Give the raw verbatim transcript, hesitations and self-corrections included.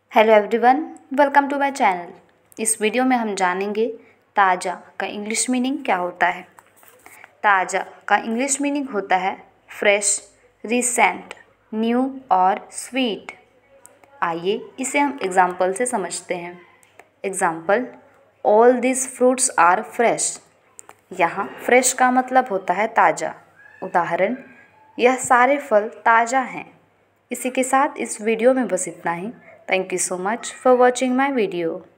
Hello everyone, welcome to my channel. इस video में हम जानेंगे ताज़ा का इंग्लिश मीनिंग क्या होता है। ताज़ा का इंग्लिश मीनिंग होता है फ्रेश, रिसेंट, न्यू और स्वीट। आइए इसे हम एग्जाम्पल से समझते हैं। Example, all this fruits are fresh. यहाँ फ्रेश का मतलब होता है ताज़ा। उदाहरण, यह सारे फल ताज़ा हैं। इसी के साथ इस वीडियो में बस इतना ही। Thank you so much for watching my video.